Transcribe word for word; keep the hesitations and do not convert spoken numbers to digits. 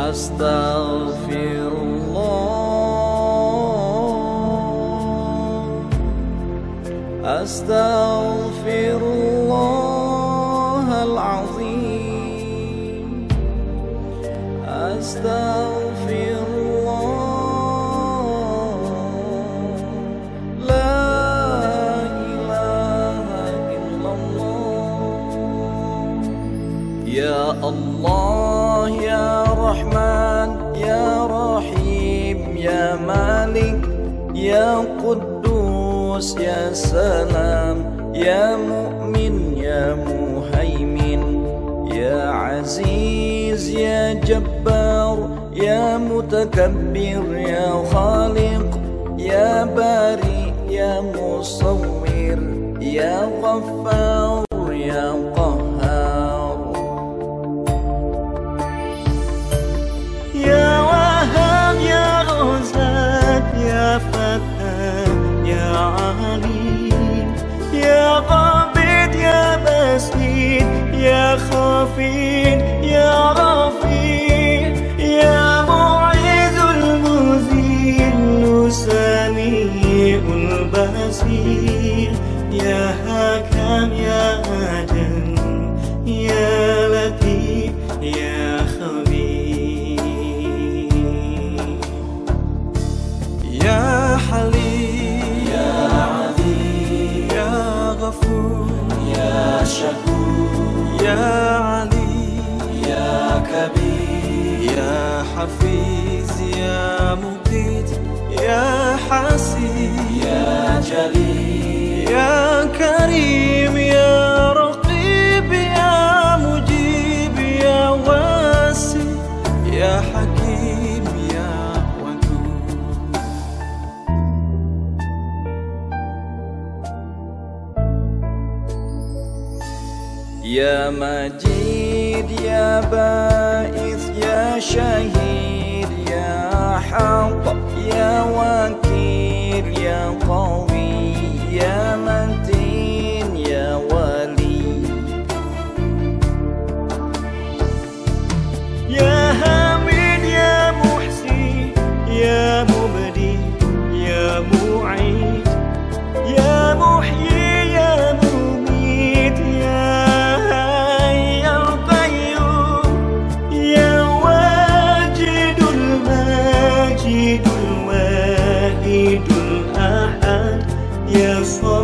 Astaghfirullah, Astaghfirullahal-azim, Astaghfirullah, la ilaha illallah. Ya Allah, Ya Rahman, Ya Rahim, Ya Malik, Ya Quddus, Ya Salam, Ya Mu'min, Ya Muhaimin, Ya Aziz, Ya Jabbar, Ya Mutakabbir, Ya Khaliq, Ya Bari, Ya Musawwir, Ya Ghaffar, Ya Qahhar. Ya Wahhab, Ya Razzaq, Ya Fattah, Ya Alim, Ya Qabid, Ya Basit, Ya Khafid, Ya Rafi', Ya Mu'izul Muzillu, Sami'ul Basir, Ya Hakam, Ya Adil, Ya Latif, Ya Khabir. Ya Halim, Ya Azim, Ya Ghafur, Ya Shakur, Ya Ali, Ya Kabir, Ya Hafiz, Ya Muqit, Ya Hasib, Ya Jalil, Ya Karim, Ya Raqib, Ya Mujib, Ya Wasi, Ya Hakim, Ya Wadud. Ya Majid, Ya Ba'ith, Ya Shahid, Ya Haq, Ya Wakil, Ya Qawi, Ya Matin, Ya Wali. Ya Hamid, Ya Muhsin, Ya Mubdi, Ya Mu'id, Ya Muhyi, Ya Mumit, Ya Hayyul Qayyum, Ya Wajidul Majidul Wahidul Ahad, Ya